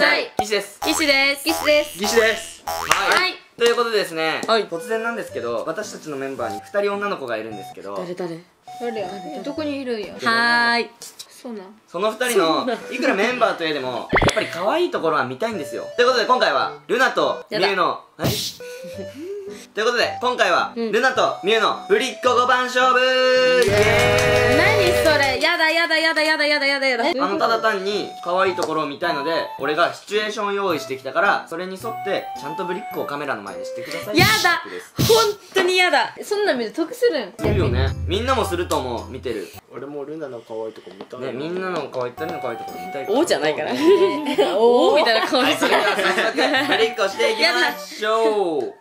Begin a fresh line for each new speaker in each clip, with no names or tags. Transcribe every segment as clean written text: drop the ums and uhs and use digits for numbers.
したい。
岸です。
岸です。
岸です。
岸です。はい。ということでですね、
はい
突然なんですけど、私たちのメンバーに2人女の子がいるんですけど、
誰
誰や。どこにいるんや。
はーい。
そうなん。
その2人のいくらメンバーといえども、やっぱり可愛いところは見たいんですよ。ということで今回はルナとミュウのということで今回はルナとミュウのぶりっ子5番勝負。イエーイ。
何それ。やだ。
ただ単に可愛いところを見たいので、俺がシチュエーションを用意してきたから、それに沿ってちゃんとぶりっ子をカメラの前でしてください。
やだ。本当にやだ。
そんなん見て得するん。
するよね。みんなもすると思う。見てる
俺もルナの可愛いとこ見たい
ね。みんなの可愛い2人の可愛いところ見たいから。
おじゃないからおおみたいな顔
はい、
してる。
それでは早速ぶりっ子していきましょう。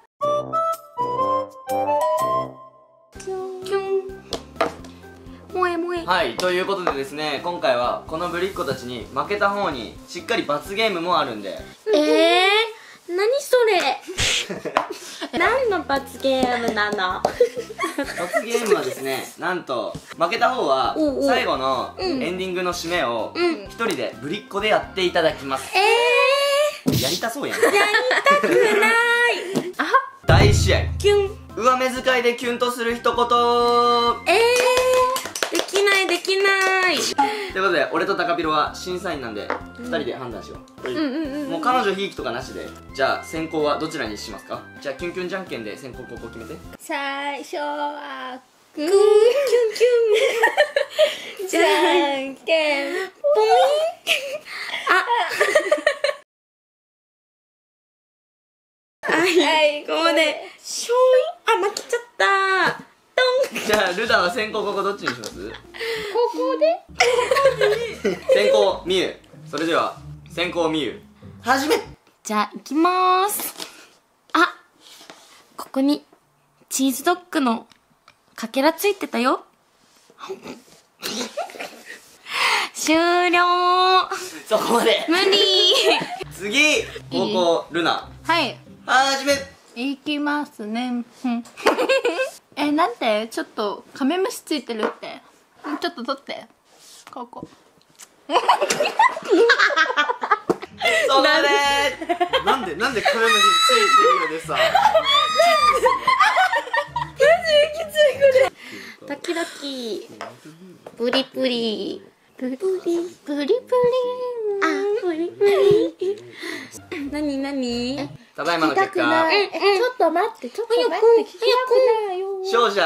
はい、ということでですね、今回はこのぶりっ子たちに負けた方にしっかり罰ゲームもあるんで。
何それ何の罰ゲームなの
罰ゲームはですね、なんと負けた方は最後のエンディングの締めを一人でぶりっ子でやっていただきます。やりたそうやん。
やりたくない
大試合。
キュン。
上目遣いでキュンとする一言。
できない
ということで、俺とタカピロは審査員なんで2人で判断しよう。もう彼女ひいきとかなしで。じゃあ先行はどちらにしますか？じゃあキュンキュンじゃんけんで先行後攻決めて。
最初は
キュンキュンじゃんけんぽいはい、ここでしょい。負けちゃった。
じゃあルナは先行後攻どっちにします？
ここで
先行ミュウ。それでは先行ミュウ始め。
じゃあ、いきまーす。あ、ここにチーズドッグのかけらついてたよ。終了。
そこまで。
無理。
次後攻ルナ
はい
始め。
いきますね。なんでちょっとカメムシついてるって。ちょっと取ってここ。
そこまで。
なんでカメムシついてるよでさ。
ドキドキ。プリプリ。プリプリ。プリプリ。あ、プリプリ。なに
ただいまの結果、
ちょっと待って、聞きたくないよ。
勝者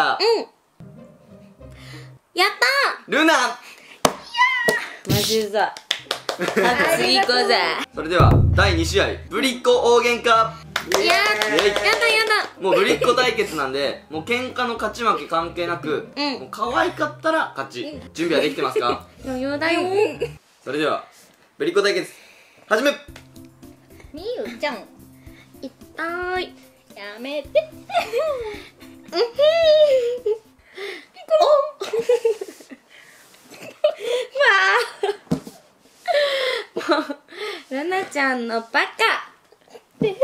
やった
ルナ。
マジうざ。次行こうぜ。
それでは第2試合ぶりっ子大喧嘩。
やだやだ。
もうぶりっ子対決なんで、もう喧嘩の勝ち負け関係なく、もう可愛かったら勝ち。準備はできてますか？
余裕だよ。
それではぶりっ子対決始め。
みゆちゃん
痛い。
やめて。
ルナちゃんのバカ。ほこりん。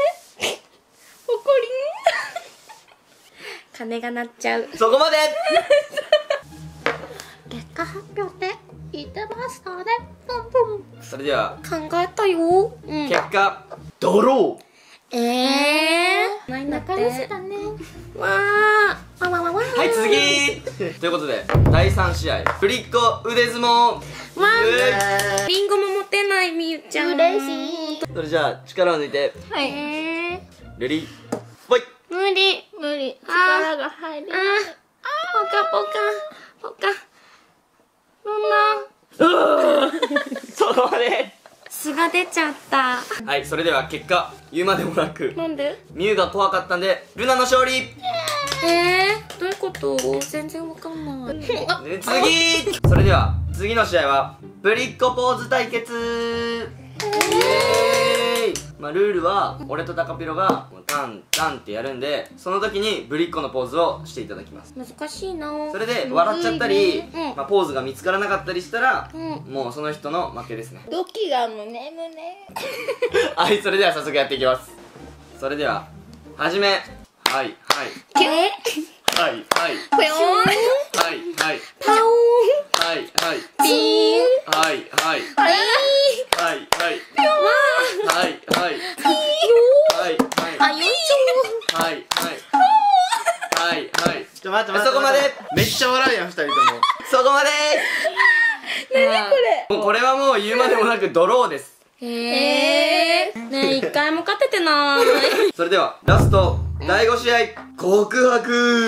鐘が鳴っちゃう。
そこまで。
結果発表で
言ってますので、
それでは
考えたよ。
結果ドロー。
ないんだって。
仲良しだね。
わー。
はい、次ということで第3試合ぶりっ子腕相撲。
わー。リンゴも持てないみゆちゃん。
嬉しい。
それじゃあ力を抜いて
はい。
レディーぽい。
無理。
無理。力が入りない。
ポカポカ。ルナ。
そこまで。
素が出ちゃった。
はい、それでは結果言うまでもなく
なんで？
ミュウが怖かったんでルナの勝利。
どういうこと？全然わかんない。
で次それでは次の試合はぶりっ子ポーズ対決。イエーイ。まあルールは俺とタカピロがタンタンってやるんで、その時にぶりっ子のポーズをしていただきます。
難しいな。
それで笑っちゃったり、
うん
まあ、ポーズが見つからなかったりしたら、
う
もうその人の負けですね。
ドキが胸。
はい、それでは早速やっていきます。それでは始め。はいはい
キュン。
はいはい
ぽよーん。
はいはい
パオーン。
はいはい
ピーン。
はいはい
はい。
はいはい
わ
やん2人とも。
そこまで
何これ。
もうこれはもう言うまでもなくドローです。
ねえ一回も勝ててない。
それではラスト第5試合告白。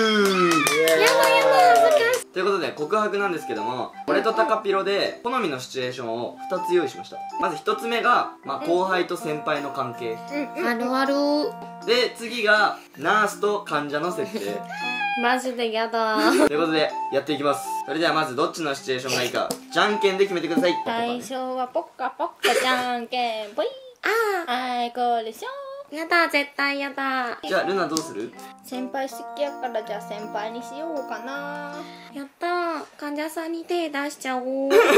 ということで告白なんですけども、俺とタカピロで好みのシチュエーションを2つ用意しました。まず1つ目が、後輩と先輩の関係
あるある。
で、次がナースと患者の設定
マジでやだ。
ということでやっていきます。それではまずどっちのシチュエーションがいいかじゃんけんで決めてください。
最初はポッカポッカじゃんけんぽい。あいこでしょ。
やだ絶対やだ。
じゃあルナどうする？
先輩好きやからじゃあ先輩にしようかな。
やった患者さんに手出しちゃおう。
はい、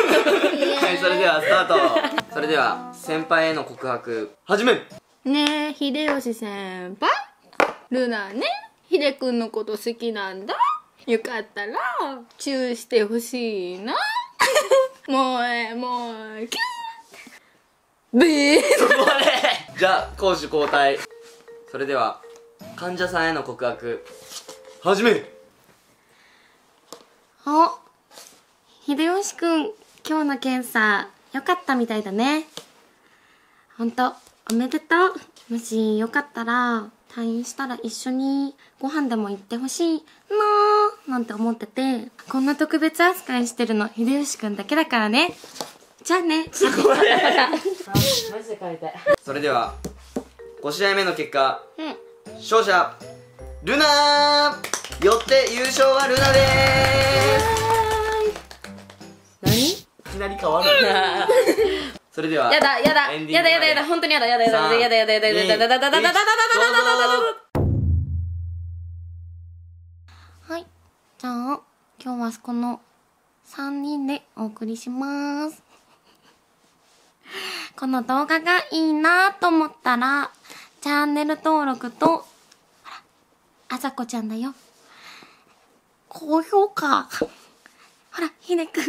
それではスタート。それでは先輩への告白始め。
ねえ秀吉先輩、ルナね秀くんのこと好きなんだ。よかったらチューしてほしいな。もえもえキュービー。
そこまで。じゃあ攻守交代。それでは患者さんへの告白始め。
お、秀吉くん今日の検査良かったみたいだね。ほんとおめでとう。もしよかったら退院したら一緒にご飯でも行ってほしいなーなんて思ってて、こんな特別扱いしてるの秀吉くんだけだからね。じゃあね。
そこまで。
マジで帰りたい。
それでは5試合目の結果、
うん。
勝者ルナー。よって優勝はルナでーす。いきなり変わる。それでは
やだやだ
エンディング
やだやだやだ本当にやだやだやだやだやだやだやだやだやだやだやだやだやだやだやだ。はい、じゃあ今日はこの3人でお送りします。この動画がいいなと思ったらチャンネル登録と、ほらあさこちゃんだよ、高評価、ほらひでくん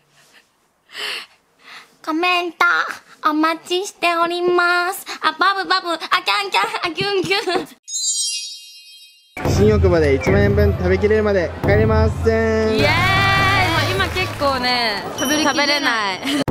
コメントお待ちしております。あ、バブバブ、あ、キャンキャン、あ、キュンキュン。
新欲まで1万円分食べきれるまで帰れません。
イエーイ。今結構ね食べれない。